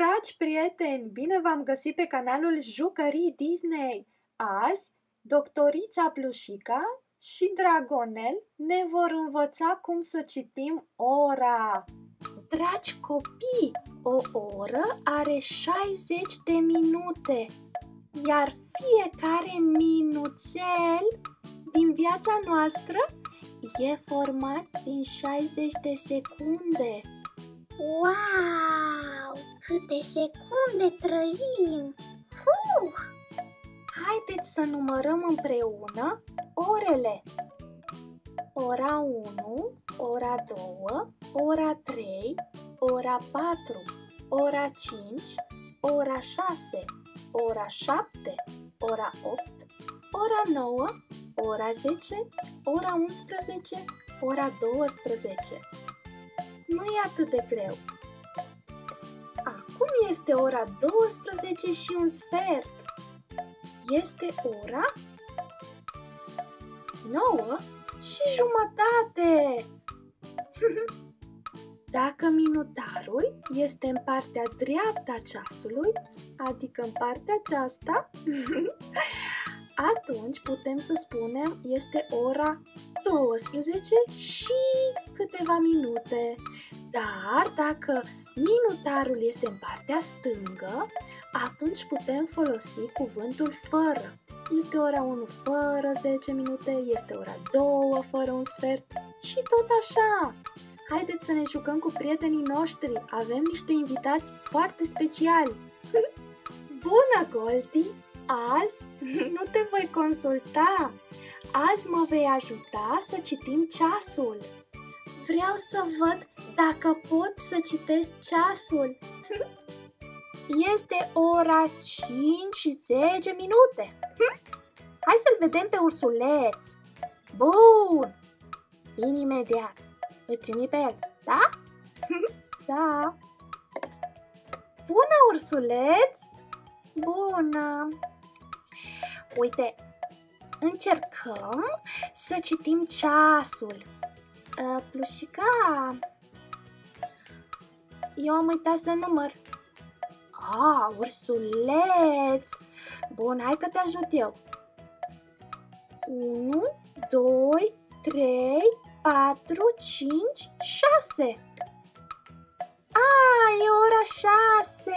Dragi prieteni, bine v-am găsit pe canalul Jucării Disney! Azi, Doctorița Plușica și Dragonel ne vor învăța cum să citim ora. Dragi copii, o oră are 60 de minute, iar fiecare minuțel din viața noastră e format din 60 de secunde. Wow! Câte secunde trăim! Haideți să numărăm împreună orele. Ora 1, ora 2, ora 3, ora 4, ora 5, ora 6, ora 7, ora 8, ora 9, ora 10, ora 11, ora 12. Nu e atât de greu. Acum este ora 12 și un sfert. Este ora 9 și jumătate. Dacă minutarul este în partea dreaptă a ceasului, adică în partea aceasta, atunci putem să spunem este ora 12 și câteva minute. Dar dacă minutarul este în partea stângă, atunci putem folosi cuvântul fără. Este ora 1 fără 10 minute, este ora 2 fără un sfert și tot așa. Haideți să ne jucăm cu prietenii noștri, avem niște invitați foarte speciali. Bună, Goldie! Azi nu te voi consulta. Azi mă vei ajuta să citim ceasul. Vreau să văd dacă pot să citesc ceasul. Este ora 5 și 10 minute. Hai să-l vedem pe ursuleț. Bun! Vin imediat. Îl trimit pe el, da? Da. Bună, ursuleț! Bună! Uite, încercăm să citim ceasul. Plușica, eu am uitat să număr. Ursuleț! Bun, hai că te ajut eu. 1, 2, 3, 4, 5, 6. E ora 6!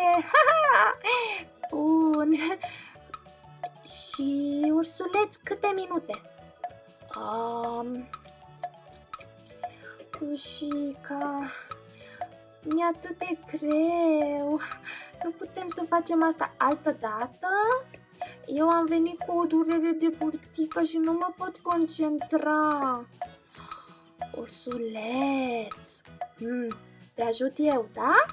Bun. Și ursuleț, câte minute? Plușica, mi-e atât de greu. Nu putem să facem asta altă dată? Eu am venit cu o durere de burtică și nu mă pot concentra. Ursuleț, te ajut eu, da?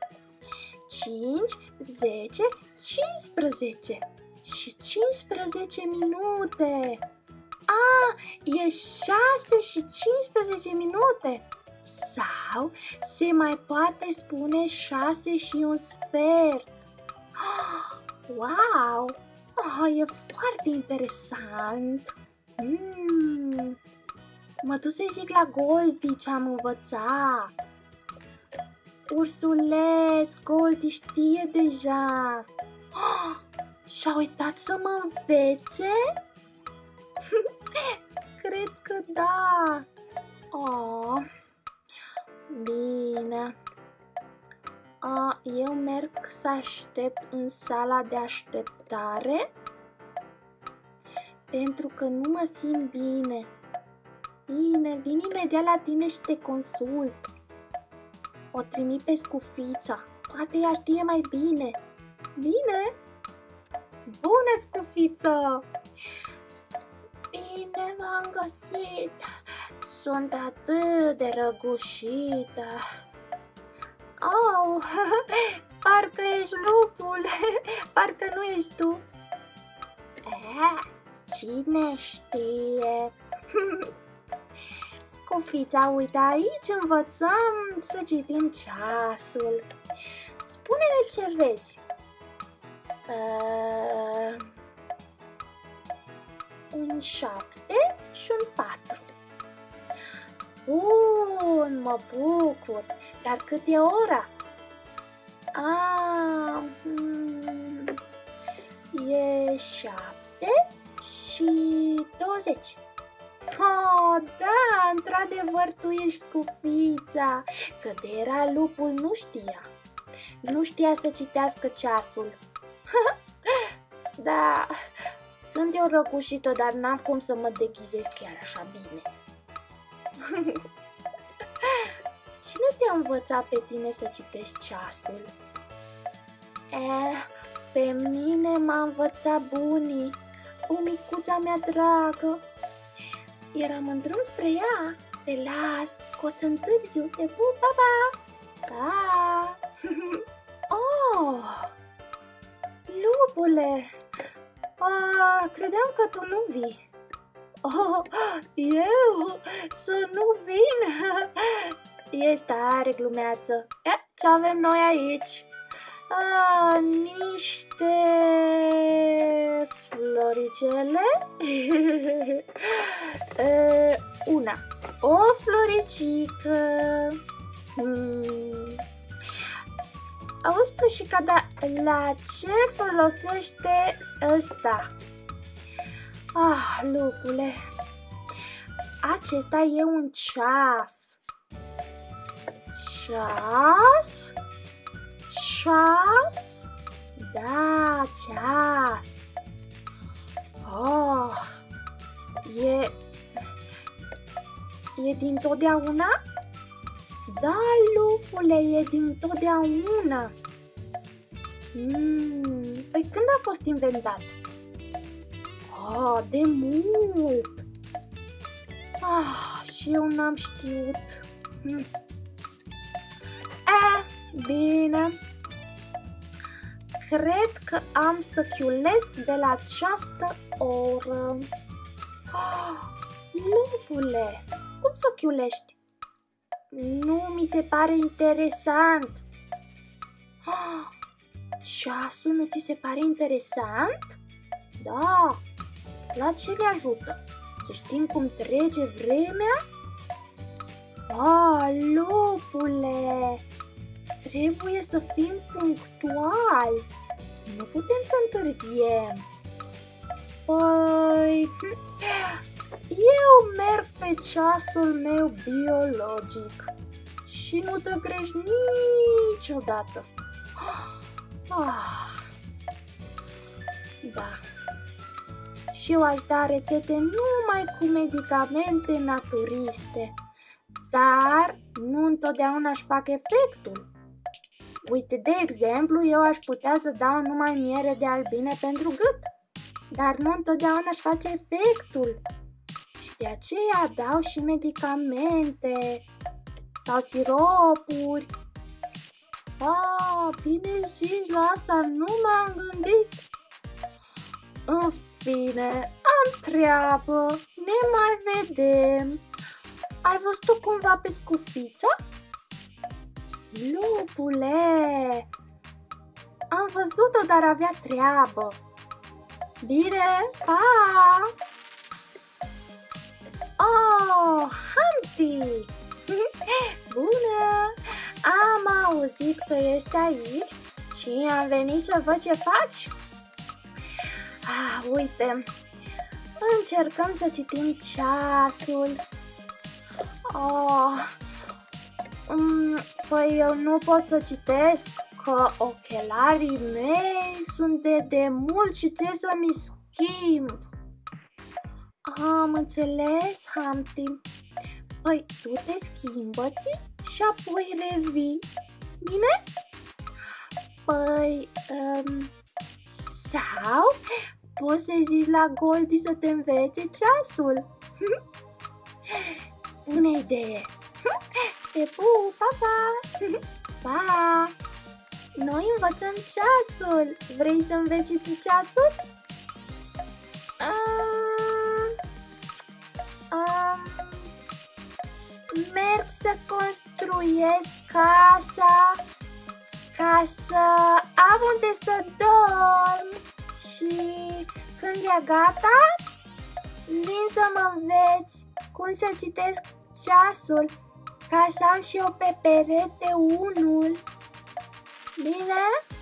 5, 10, 15 și 15 minute. E 6 și 15 minute. Sau se mai poate spune 6 și un sfert. Wow! E foarte interesant. Mă duc să-i zic la Goldie ce am învățat. Ursuleț, Goldie știe deja. Și-a uitat să mă învețe? Cred că da. Bine. Eu merg să aștept în sala de așteptare pentru că nu mă simt bine. Bine, vin imediat la tine și te consult. O trimit pe Scufița. Poate ea știe mai bine. Bine? Bună, Scufiță! Bine v-am găsit! Sunt atât de răgușită. Parcă ești lupul, parcă nu ești tu. Cine știe? Scufița, uite, aici învățăm să citim ceasul. Spune-ne ce vezi. Un 7 și un 4. Bun, mă bucur. Dar cât e ora? ești, Scufița? Că de era lupul nu știa. Nu știa să citească ceasul. Da, sunt eu răgușită, dar n-am cum să mă deghizez chiar așa bine. Cine te-a învățat pe tine să citești ceasul? Pe mine m-a învățat bunii, bumicuța mea dragă. Eram în drum spre ea. Te las, că o să întârziu. Te pup, pa, pa! Pa! Oh! Lupule! Credeam că tu nu vii. Oh, eu? Să nu vin? Ești tare glumeață. Ce avem noi aici? Niște floricele. O floricică. Auzi, Prușica, dar la ce folosește ăsta? Lupule, acesta e un ceas. Ceas? Ceas? Da, ceas. E din totdeauna? Da, lupule, e din totdeauna. Păi când a fost inventat? De mult. Și eu n-am știut. Bine. Cred că am să chiulesc de la această oră. Lupule, cum să chiulești? Nu mi se pare interesant. Ceasul nu ți se pare interesant? Da. La ce le ajută? Să știm cum trece vremea? Lupule, trebuie să fim punctuali. Nu putem să întârziem. Păi, eu merg pe ceasul meu biologic și nu dă greș niciodată. Da. Și eu aș da rețete numai cu medicamente naturiste, dar nu întotdeauna își fac efectul. Uite, de exemplu, eu aș putea să dau numai miere de albine pentru gât, dar nu întotdeauna își face efectul. Și de aceea dau și medicamente sau siropuri. Bine zis, la asta nu m-am gândit. În fine, am treabă, ne mai vedem. Ai văzut cumva pe Scufița? Lupule, am văzut-o, dar avea treabă. Bine, pa! Humpty! Bună! Am auzit că ești aici și am venit să văd ce faci. Uite, încercăm să citim ceasul. Păi eu nu pot să citesc, că ochelarii mei sunt de demult și trebuie să mi schimb. Am înțeles, Humpty. Păi tu te schimbă-ți și apoi revii, bine? Păi, sau poți să zici la Goldie să te învețe ceasul. Bună idee! Te pup, pa, pa! Pa! Noi învățăm ceasul. Vrei să înveți și tu ceasul? Merg să construiesc casa ca să am unde să dorm și când e gata, vin să mă înveți cum să citesc ceasul ca să am și eu pe perete unul. Bine?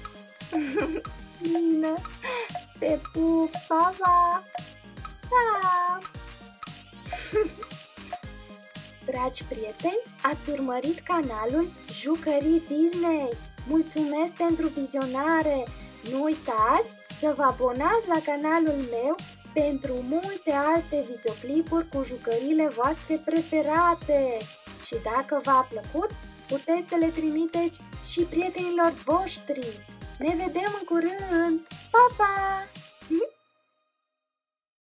Bine. Te pup, pa, pa. Da. Dragi prieteni, ați urmărit canalul Jucării Disney. Mulțumesc pentru vizionare! Nu uitați să vă abonați la canalul meu pentru multe alte videoclipuri cu jucăriile voastre preferate. Și dacă v-a plăcut, puteți să le trimiteți și prietenilor voștri. Ne vedem în curând! Pa, pa!